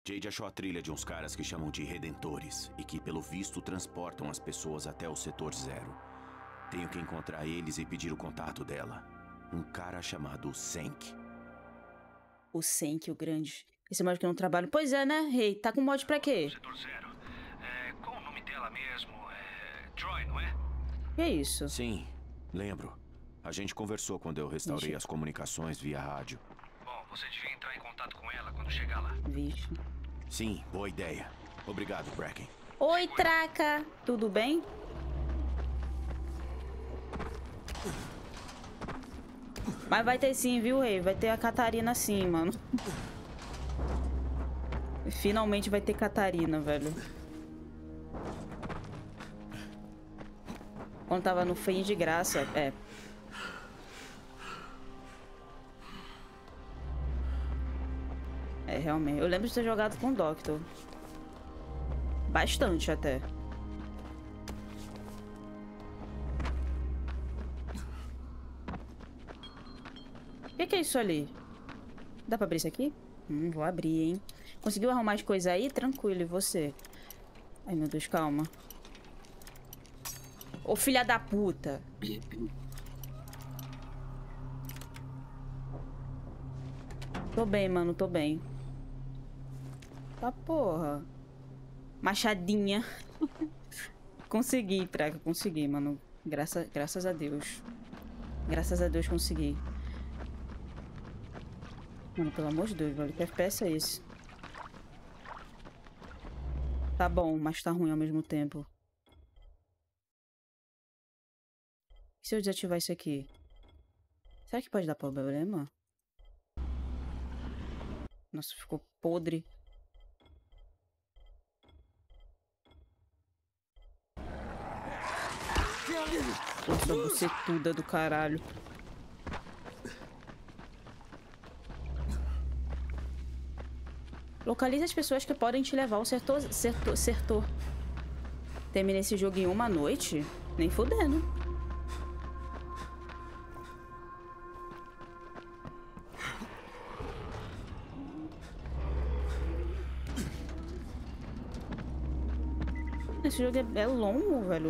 Jade achou a trilha de uns caras que chamam de Redentores e que, pelo visto, transportam as pessoas até o Setor Zero. Tenho que encontrar eles e pedir o contato dela. Um cara chamado Senk. O Senk, o grande. Esse mod que eu não trabalho. Pois é, né, Rei? Tá com mod pra quê? Setor Zero. Qual o nome dela mesmo? Troy, não é? Que é isso? Sim, lembro. A gente conversou quando eu restaurei as comunicações via rádio. Bom, você devia entrar em contato com ela quando chegar lá. Vixe. Sim, boa ideia. Obrigado, Bracken. Oi, Traca. Tudo bem? Mas vai ter sim, viu, Rei? Vai ter a Catarina sim, mano. Finalmente vai ter Catarina, velho. Quando tava no fim de graça, realmente. Eu lembro de ter jogado com o Doctor. Bastante, até. O que é isso ali? Dá pra abrir isso aqui? Vou abrir, hein? Conseguiu arrumar as coisas aí? Tranquilo, e você? Ai, meu Deus, calma. Ô, filha da puta. Tô bem, mano, tô bem. Tá porra. Machadinha. Consegui, Traca, consegui, mano. Graças a Deus. Graças a Deus consegui. Mano, pelo amor de Deus, velho. Que FPS é esse? Tá bom, mas tá ruim ao mesmo tempo. E se eu desativar isso aqui? Será que pode dar problema? Nossa, ficou podre. Nossa, bucetuda do caralho. Localize as pessoas que podem te levar ao setor. Terminei esse jogo em uma noite? Nem fudendo. Esse jogo é longo, velho.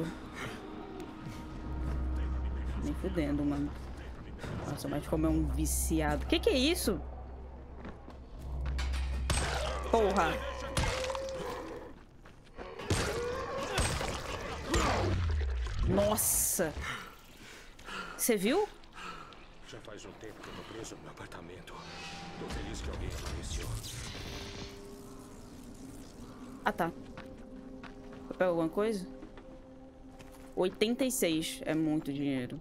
Nem fudendo, mano. Nossa, mas como é um viciado. Que é isso? Porra. Nossa. Você viu? Já faz um tempo que eu tô preso no meu apartamento. Tô feliz que alguém apareceu. Ah, tá. Pegou alguma coisa? 86 é muito dinheiro.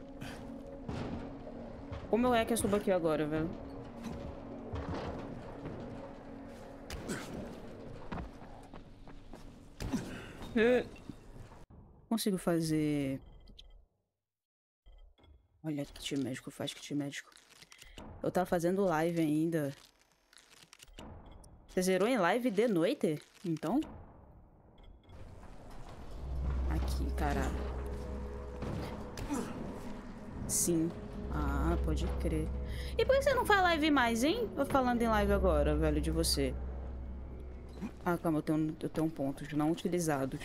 Como é que eu subo aqui agora, velho? Consigo fazer... Olha, kit médico, faz kit médico. Eu tava fazendo live ainda. Você zerou em live de noite? Então? Aqui, caralho. Sim. Ah, pode crer. E por que você não faz live mais, hein? Tô falando em live agora, velho, de você. Ah, calma, eu tenho pontos não utilizados.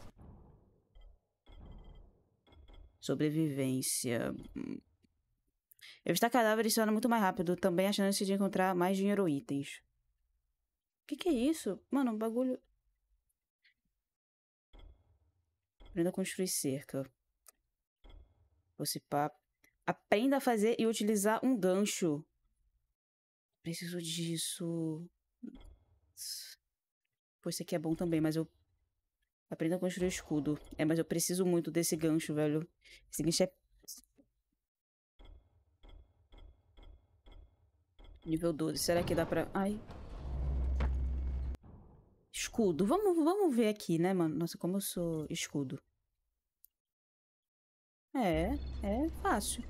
Sobrevivência. Evitar cadáveres funciona muito mais rápido. Também a chance de encontrar mais dinheiro ou itens. Que é isso? Mano, um bagulho... Aprenda a construir cerca. Você pá. Aprenda a fazer e utilizar um gancho. Preciso disso. Pô, esse aqui é bom também, mas eu... Aprenda a construir escudo. Mas eu preciso muito desse gancho, velho. Esse gancho é... Nível 12. Será que dá pra... Ai. Escudo. Vamos ver aqui, né, mano? Nossa, como eu sou escudo. É fácil.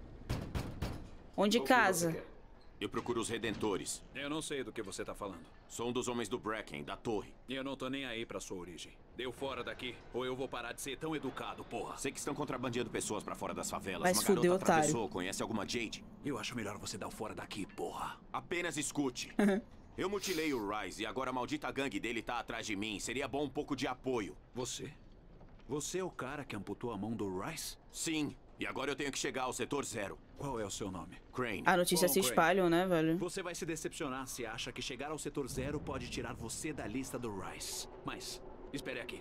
Onde casa? Eu procuro os Redentores. Eu não sei do que você tá falando. Sou um dos homens do Bracken, da torre. E eu não tô nem aí pra sua origem. Deu fora daqui, ou eu vou parar de ser tão educado, porra. Sei que estão contrabandeando pessoas pra fora das favelas. Vai se fuder, garota otário. atravessou. Conhece alguma Jade? Eu acho melhor você dar o fora daqui, porra. Apenas escute. Eu mutilei o Rise e agora a maldita gangue dele tá atrás de mim. Seria bom um pouco de apoio. Você? Você é o cara que amputou a mão do Rice? Sim. E agora eu tenho que chegar ao setor 0. Qual é o seu nome? Crane. A notícia Bom, se Crane, espalham, né, velho? Você vai se decepcionar se acha que chegar ao setor 0 pode tirar você da lista do Rice. Mas, espere aqui.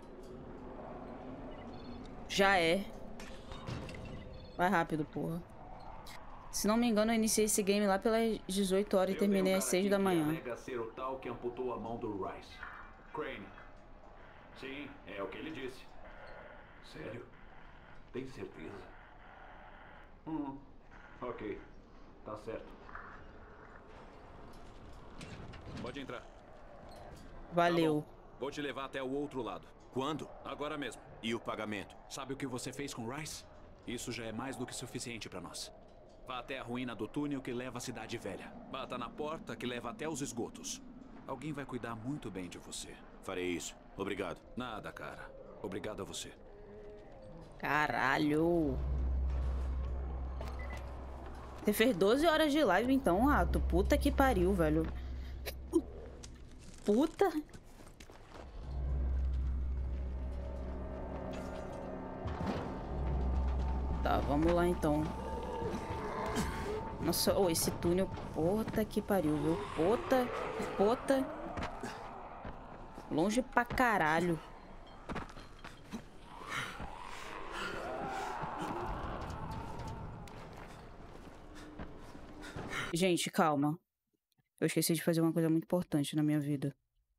Já é. Vai rápido, porra. Se não me engano, eu iniciei esse game lá pelas 18 horas e terminei às 6 da manhã. Alega ser o tal que amputou a mão do Rice. Crane. Sim, é o que ele disse. Sério? Tem certeza? Ok. Tá certo. Pode entrar. Valeu. Tá bom. Vou te levar até o outro lado. Quando? Agora mesmo. E o pagamento? Sabe o que você fez com Rice? Isso já é mais do que suficiente pra nós. Vá até a ruína do túnel que leva à Cidade Velha. Bata na porta que leva até os esgotos. Alguém vai cuidar muito bem de você. Farei isso. Obrigado. Nada, cara. Obrigado a você. Caralho. Você fez 12 horas de live então, rato. Puta que pariu, velho. Puta. Tá, vamos lá então. Nossa, oh, esse túnel. Puta que pariu, viu? Puta. Longe pra caralho. Gente, calma. Eu esqueci de fazer uma coisa muito importante na minha vida.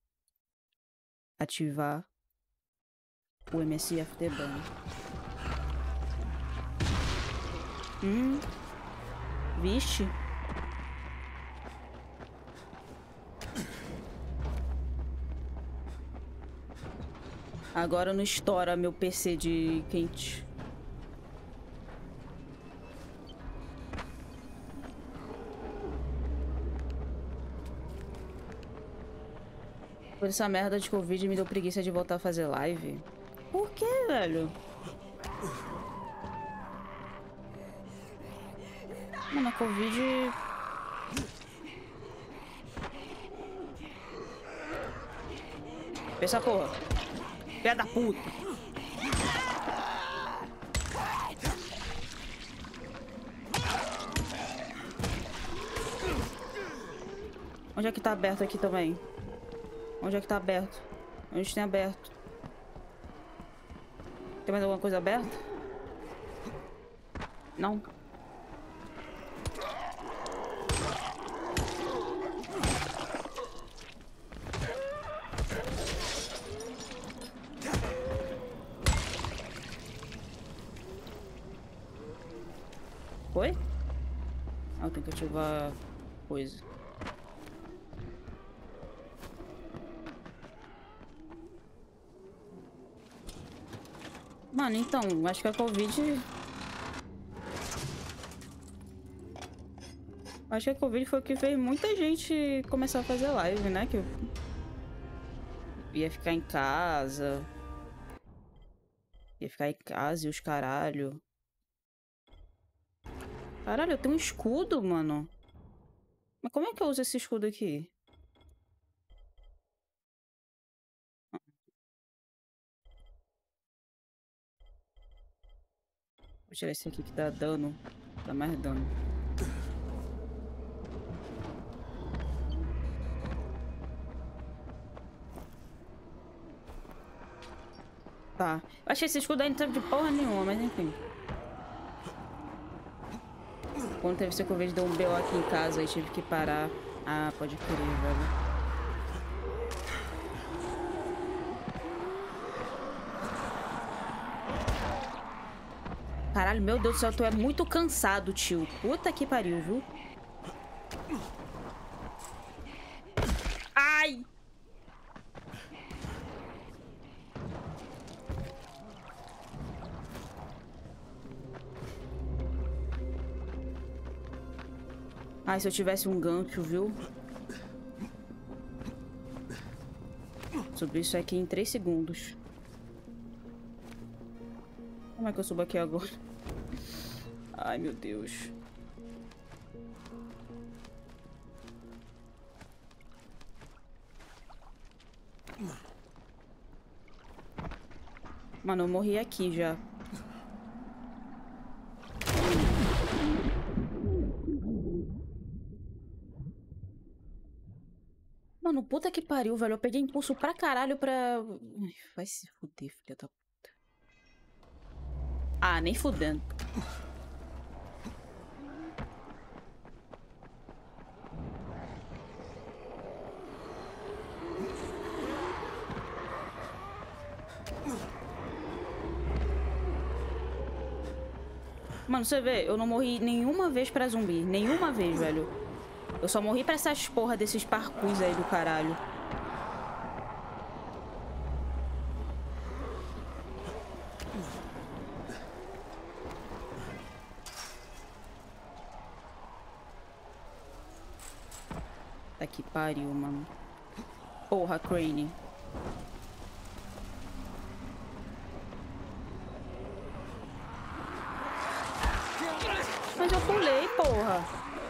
Ativar o MSI Afterburner. Vixe. Agora não estoura meu PC de quente. Por essa merda de Covid me deu preguiça de voltar a fazer live. Por que, velho? Mano, a Covid... Essa porra. Filha da puta. Onde é que tá aberto aqui também? Onde é que tá aberto? Onde tem aberto? Tem mais alguma coisa aberta? Não. Foi? Ah, eu tenho que ativar coisa. Mano, então, acho que a Covid... Acho que a Covid foi o que fez muita gente começar a fazer live, né? Que eu ia ficar em casa. Ia ficar em casa e os caralho. Caralho, eu tenho um escudo, mano. Mas como é que eu uso esse escudo aqui? Vou tirar esse aqui que dá dano. Dá mais dano. Tá. Eu achei esse escudo aí não serve de porra nenhuma, mas enfim. Quando teve esse Covid, deu um BO aqui em casa e tive que parar. Ah, pode crer, velho. Caralho, meu Deus do céu, tu é muito cansado, tio. Puta que pariu, viu? Ai! Ai, se eu tivesse um gancho, viu? Subi isso aqui em 3 segundos. Como é que eu subo aqui agora? Ai, meu Deus. 。 Mano, eu morri aqui já. Mano, puta que pariu, velho. Eu peguei impulso pra caralho pra... Ai, vai se fuder, filha da puta. Ah, nem fudendo. Mano, você vê, eu não morri nenhuma vez pra zumbi. Nenhuma vez, velho. Eu só morri pra essas porra desses parkours aí do caralho. Tá que pariu, mano. Porra, Crane. Mas eu pulei, porra.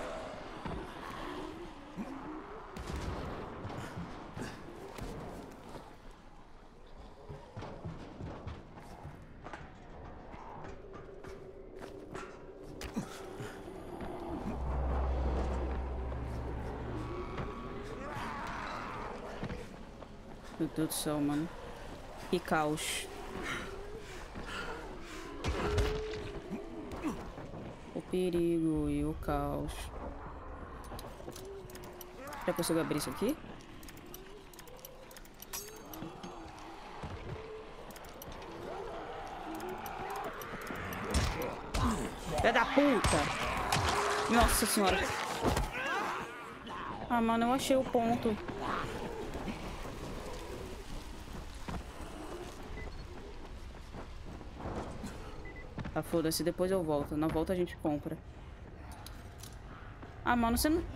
Meu Deus do céu, mano. Que caos. O perigo e o caos. Já consigo abrir isso aqui? Filha da puta! Nossa senhora. Ah, mano, eu achei o ponto. Ah, foda-se, depois eu volto. Na volta a gente compra. Ah, mano, você não...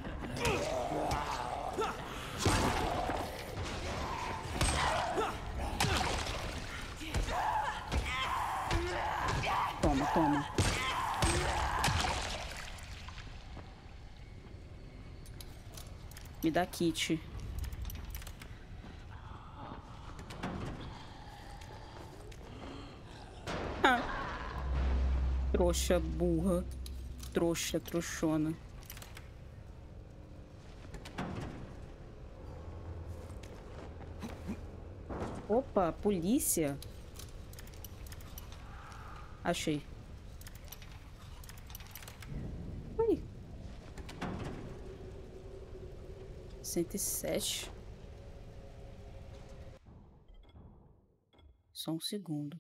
Toma, toma. Me dá kit. Trouxa, burra. Trouxa, trouxona. Opa, polícia. Achei. Ui. 107. Só um segundo.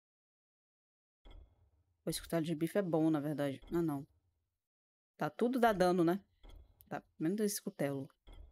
O escutado de bife é bom, na verdade. Ah, não. Tá tudo dá dano, né? Tá, menos esse cutelo.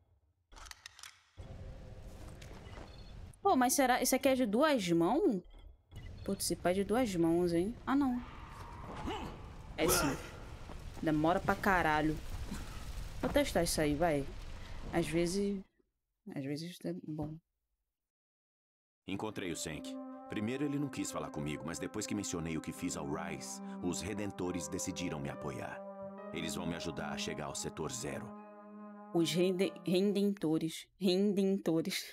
Pô, mas será... Isso aqui é de 2 mãos? Putz, esse pai é de 2 mãos, hein? Ah, não. É sim. Demora pra caralho. Vou testar isso aí, vai. Às vezes é bom. Encontrei o Senk. Primeiro ele não quis falar comigo, mas depois que mencionei o que fiz ao Rise, os Redentores decidiram me apoiar. Eles vão me ajudar a chegar ao Setor 0. Os Redentores. Redentores.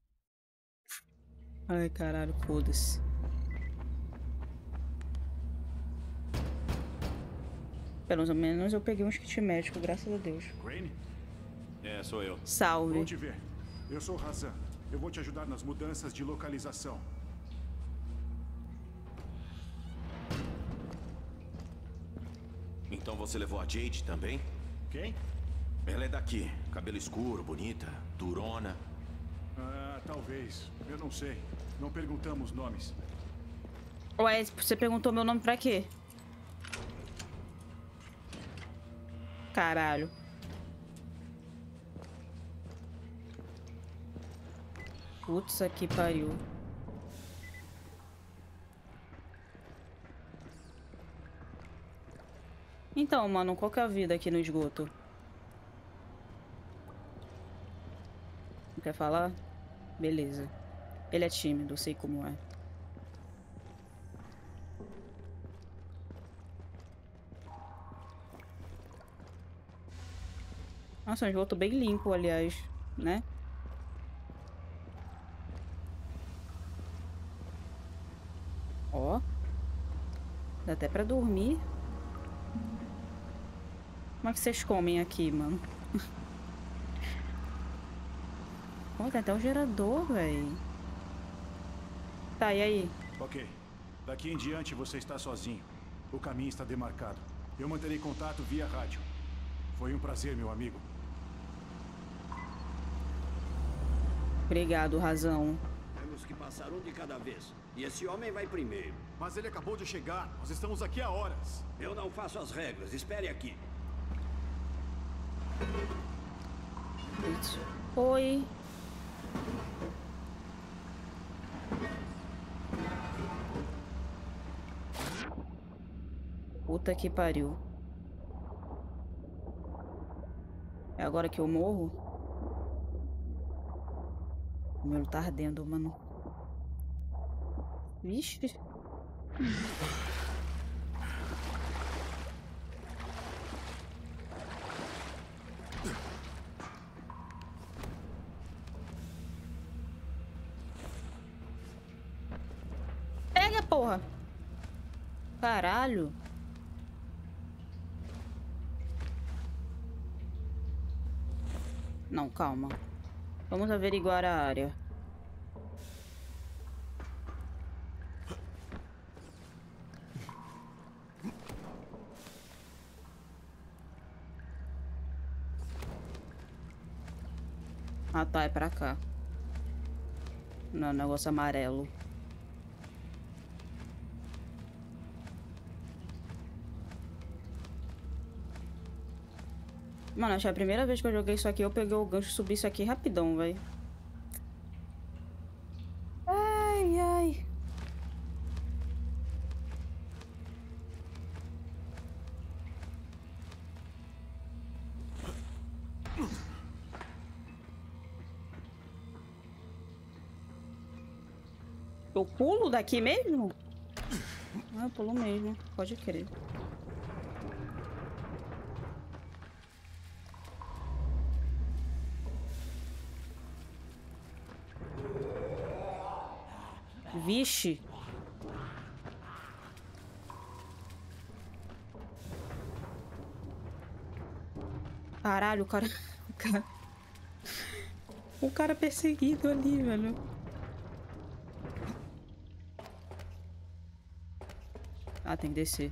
Ai, caralho, foda-se. Pelo menos eu peguei uns kit médico, graças a Deus. Crane? É, sou eu. Salve. Bom te ver. Eu sou Razan. Eu vou te ajudar nas mudanças de localização. Então você levou a Jade também? Quem? Ela é daqui. Cabelo escuro, bonita, durona. Ah, talvez. Eu não sei. Não perguntamos nomes. Ué, você perguntou meu nome pra quê? Caralho. Putz, aqui pariu. Então, mano, qual que é a vida aqui no esgoto? Não quer falar? Beleza. Ele é tímido, sei como é. Nossa, um esgoto bem limpo, aliás, né? Ó. Dá até pra dormir. Como é que vocês comem aqui, mano? Pô, tem até um gerador, velho. Tá, e aí? Ok. Daqui em diante você está sozinho. O caminho está demarcado. Eu manterei contato via rádio. Foi um prazer, meu amigo. Obrigado, Razão. Temos que passar um de cada vez. E esse homem vai primeiro. Mas ele acabou de chegar. Nós estamos aqui há horas. Eu não faço as regras. Espere aqui. Oi. Puta que pariu. É agora que eu morro? O meu tá ardendo, mano. Vixe. Pega, porra. Caralho. Não, calma. Vamos averiguar a área. Ah, tá, é pra cá. Não, negócio amarelo. Mano, acho que é a primeira vez que eu joguei isso aqui, eu peguei o gancho e subi isso aqui rapidão, velho. Ai, ai. Eu pulo daqui mesmo? Ah, eu pulo mesmo. Pode crer. Vixe. Caralho, o cara... O cara perseguido ali, velho. Ah, tem que descer.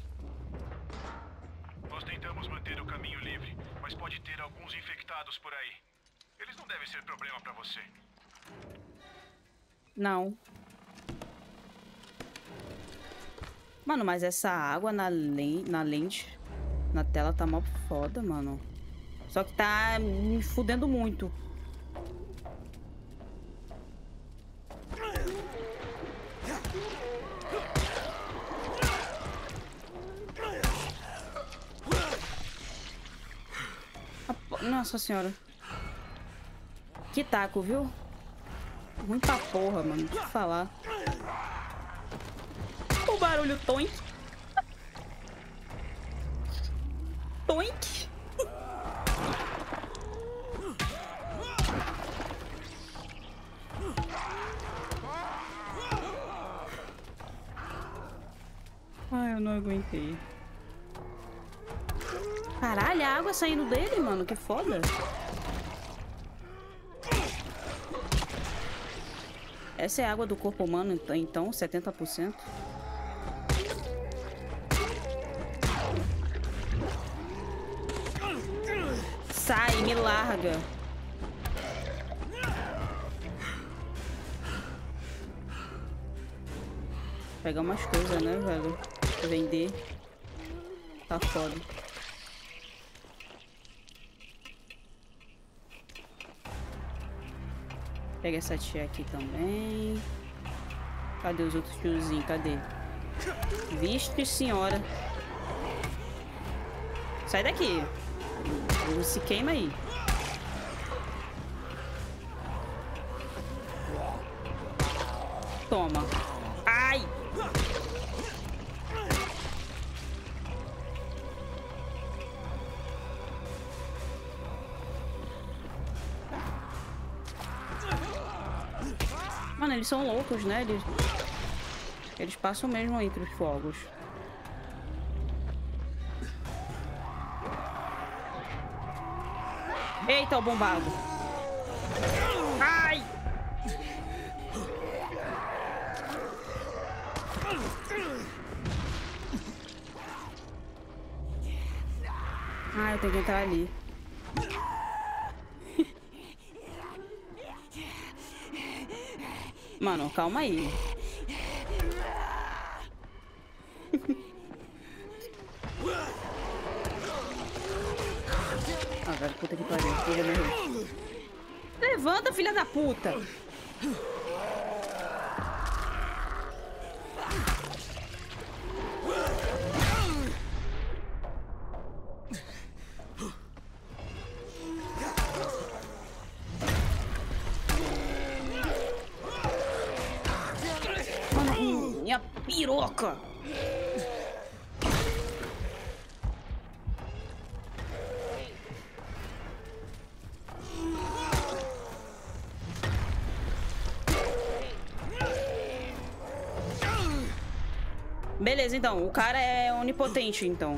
Nós tentamos manter o caminho livre, mas pode ter alguns infectados por aí. Eles não devem ser problema pra você. Não. Mano, mas essa água na lente, na tela tá mó foda, mano. Só que tá me fudendo muito. Nossa senhora. Que taco, viu? Ruim pra porra, mano. Deixa eu falar. O barulho toink. Toink. Ai, eu não aguentei. Caralho, a água saindo dele, mano. Que foda. Essa é a água do corpo humano, então, 70%. Sai, me larga. Pegar umas coisas, né, velho? Vender. Tá foda. Pega essa tia aqui também. Cadê os outros tiozinhos? Cadê? Vixe, senhora. Sai daqui. Não se queima aí. Toma. Ai! Mano, eles são loucos, né? Eles... Eles passam mesmo entre os fogos. Eita, o bombado. Ai! Ah, eu tenho que entrar ali. Mano, calma aí. Ah, velho, puta que pariu. Eu vou morrer. Levanta, filha da puta! Mano, minha piroca! Beleza, então. O cara é onipotente, então.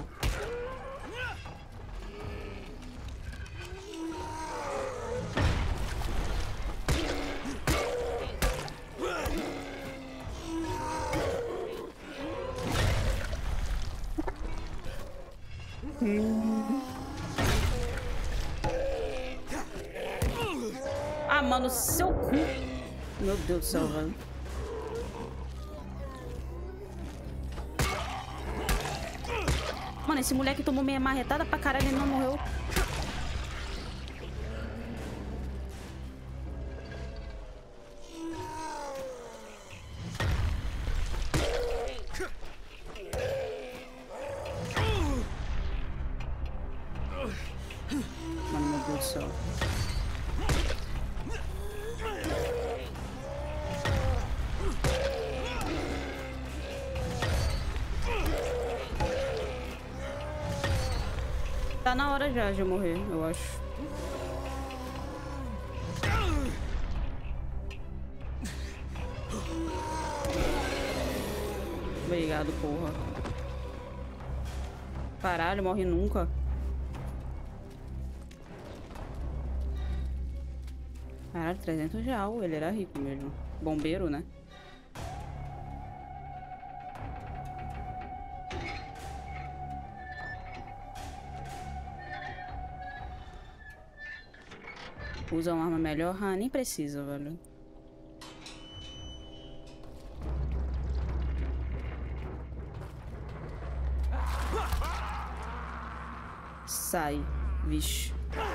Ah, mano, seu cu. Meu Deus do céu, velho. Mano, esse moleque tomou meia marretada pra caralho e ele não morreu. Mano, meu Deus do céu. Tá na hora já de eu morrer, eu acho. Obrigado, porra. Caralho, morre nunca. Caralho, 300 real. Ele era rico mesmo. Bombeiro, né? Usa uma arma melhor? Ah, nem precisa, velho. Sai, vixe.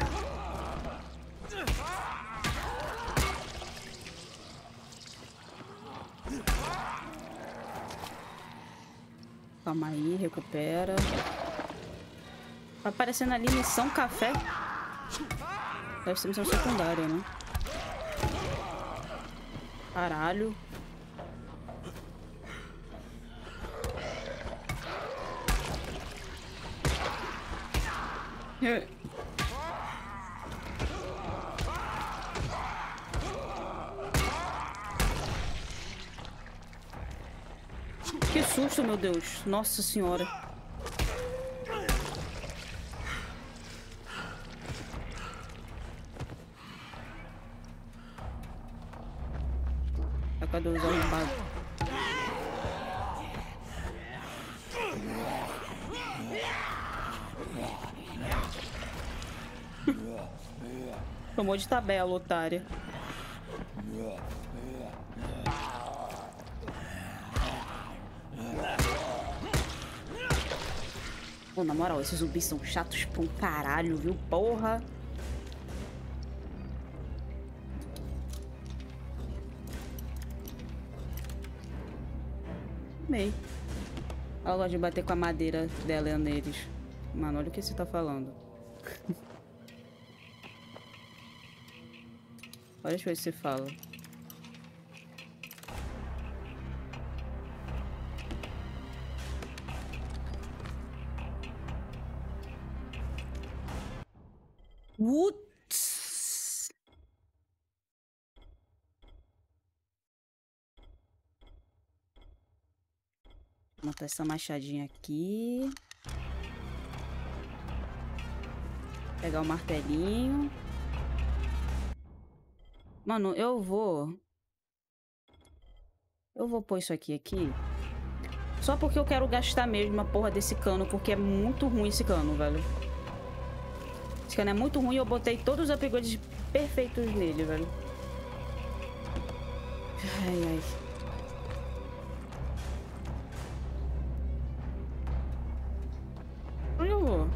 Calma aí, recupera. Tá aparecendo ali missão café. Deve ser missão secundária, né? Caralho. Que susto, meu Deus. Nossa senhora. Cadê os arrombados? Tomou de tabela, otária. Pô, na moral, esses zumbis são chatos pra um caralho, viu? Porra. Bem. Ela gosta de bater com a madeira dela neles. Mano, olha o que você tá falando. Olha as coisas que você fala. Putz. Montar essa machadinha aqui. Pegar o martelinho. Mano, eu vou pôr isso aqui. Só porque eu quero gastar mesmo a porra desse cano, porque é muito ruim esse cano, velho. Esse cano é muito ruim, eu botei todos os upgrades perfeitos nele, velho. Ai, ai. Onde eu vou?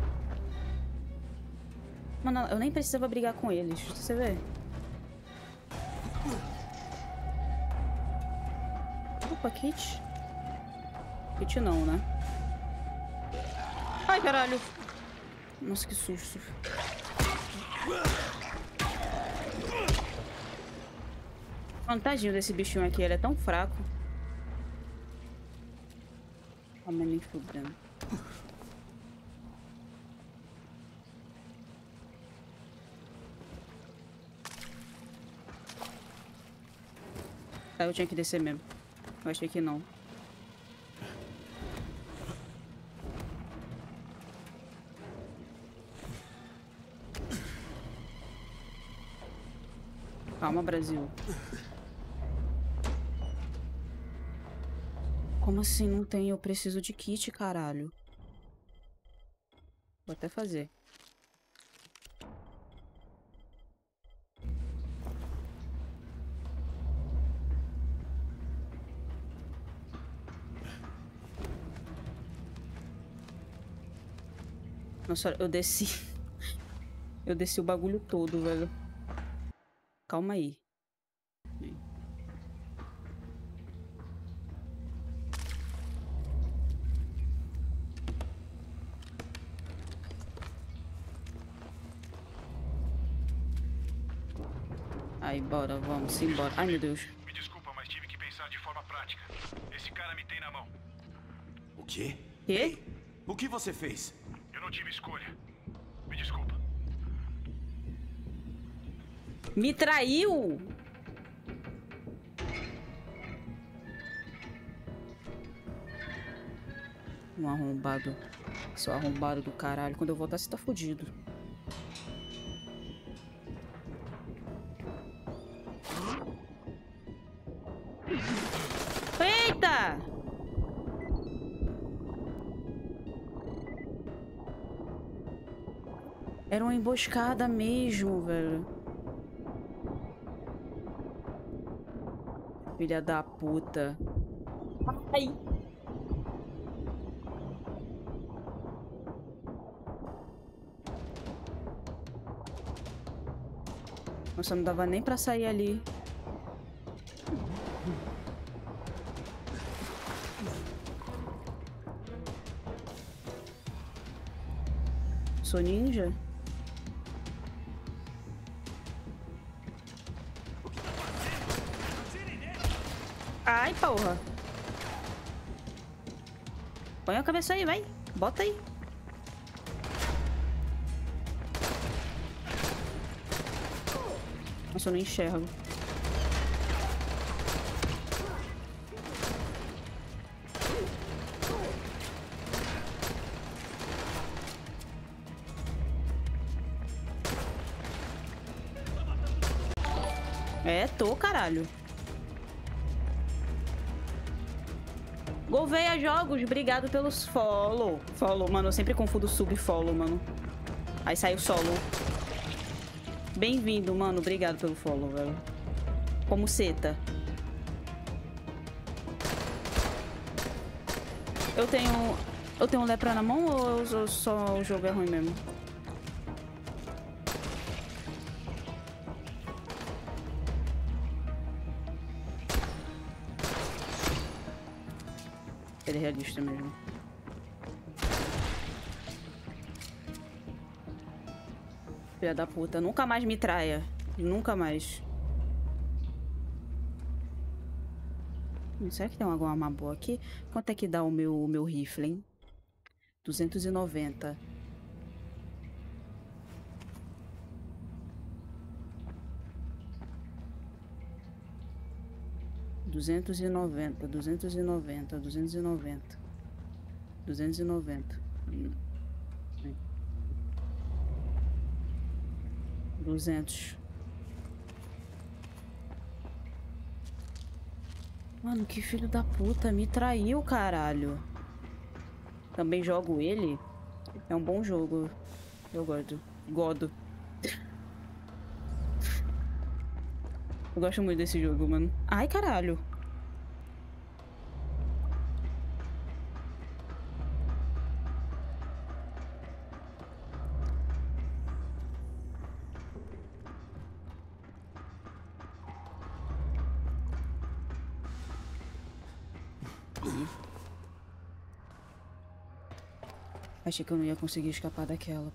Mano, eu nem precisava brigar com eles, você vê? Opa, kit. Kit não, né? Ai, caralho. Nossa, que susto. Mano, tadinho desse bichinho aqui, ele é tão fraco. Ah, mas nem fudendo. Tá, eu tinha que descer mesmo. Eu achei que não. Calma, Brasil. Como assim não tem? Eu preciso de kit, caralho. Vou até fazer. Nossa, eu desci. Eu desci o bagulho todo, velho. Calma aí. Aí, bora, vamos embora. Ai, meu Deus. Me desculpa, mas tive que pensar de forma prática. Esse cara me tem na mão. O quê? Quê? O que você fez? Eu não tive escolha. Me desculpa. Me traiu! Um arrombado. Seu arrombado do caralho. Quando eu voltar, você tá fudido. Eita! Era uma emboscada mesmo, velho. Filha da puta. Ai! Nossa, não dava nem pra sair ali. Sou ninja? Ai, porra. Põe a cabeça aí, vai. Bota aí. Nossa, eu não enxergo. É, tô, caralho. Gouveia Jogos, obrigado pelos follow. Follow, mano, eu sempre confundo sub e follow, mano. Aí saiu solo. Bem-vindo, mano, obrigado pelo follow, velho. Como seta. Eu tenho lepra na mão ou só o jogo é ruim mesmo? Ele é realista mesmo. Filha da puta, nunca mais me traia. Nunca mais. Será que tem alguma arma boa aqui? Quanto é que dá o meu rifle, hein? 290. $290. 290. 200. Mano, que filho da puta. Me traiu, caralho. Também jogo ele. É um bom jogo. Eu gosto. Godo. Eu gosto muito desse jogo, mano. Ai, caralho. Achei que eu não ia conseguir escapar daquela.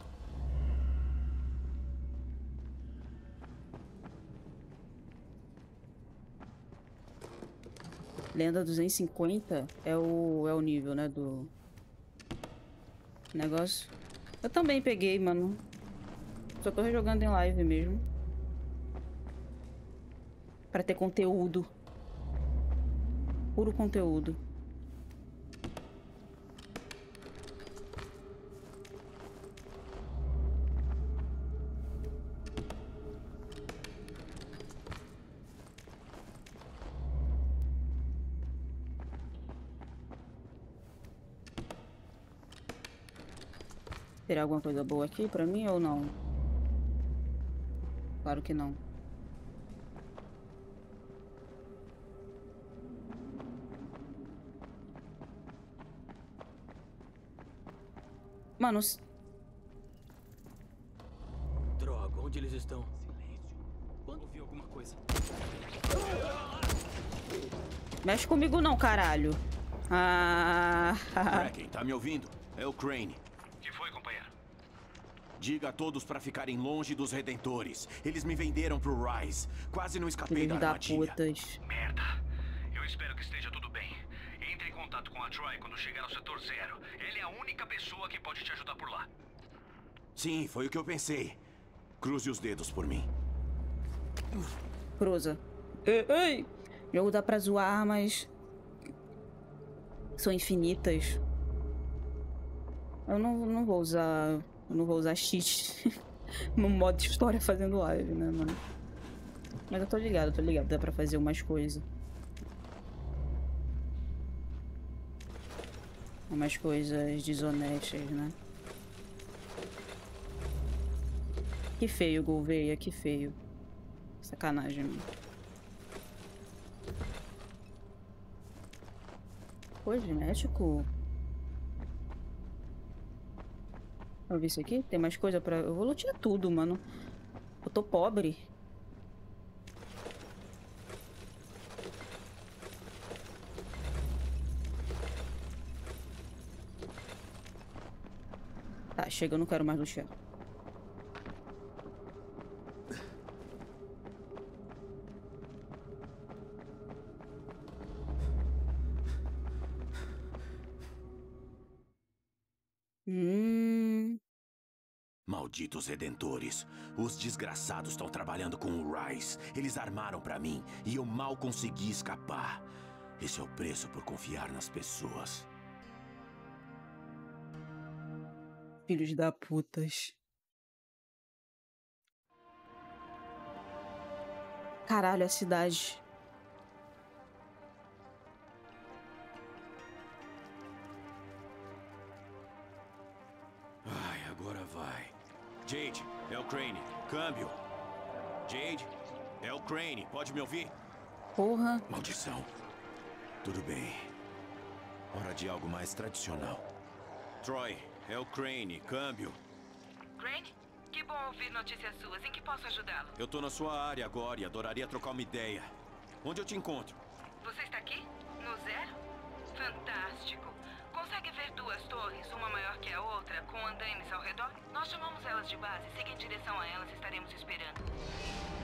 Lenda 250 é o nível, né, do negócio. Eu também peguei, mano. Só tô rejogando em live mesmo. Pra ter conteúdo. Puro conteúdo. Terá alguma coisa boa aqui pra mim ou não? Claro que não. Mano, Droga, onde eles estão? Quando vi alguma coisa. mexe comigo não, caralho. Ah. Kraken, tá me ouvindo? É o Crane. Que foi, companheiro? Diga a todos pra ficarem longe dos Redentores. Eles me venderam pro Rise. Quase não escapei Filho da da armadilha. putas. Merda. Eu espero que esteja tudo bem. Entre em contato com a Troy quando chegar ao setor 0. Ele é a única pessoa que pode te ajudar por lá. Sim, foi o que eu pensei. Cruze os dedos por mim. Cruza. Ei, ei. O jogo dá pra zoar, mas são infinitas. Eu não vou usar. Eu não vou usar cheat no modo de história fazendo live, né, mano? Mas eu tô ligado. Dá pra fazer umas coisas. Umas coisas desonestas, né? Que feio, Gouveia, que feio. Sacanagem, mano. Cosmético? Vamos ver isso aqui? Tem mais coisa pra... Eu vou lutear tudo, mano. Eu tô pobre. Tá, chega, eu não quero mais lutear. Malditos Redentores. Os desgraçados estão trabalhando com o Rise. Eles armaram pra mim e eu mal consegui escapar. Esse é o preço por confiar nas pessoas. Filhos da putas. Caralho, a cidade. Ai, agora vai. Jade, é o Crane. Câmbio. Jade, é o Crane. Pode me ouvir? Porra. Maldição. Tudo bem. Hora de algo mais tradicional. Troy, é o Crane. Câmbio. Crane? Que bom ouvir notícias suas. Em que posso ajudá-lo? Eu tô na sua área agora e adoraria trocar uma ideia. Onde eu te encontro? Você está aqui? No 0? Fantástico. Consegue ver duas torres, uma maior que a outra, com andaimes ao redor? Nós chamamos elas de base. Siga em direção a elas, estaremos esperando.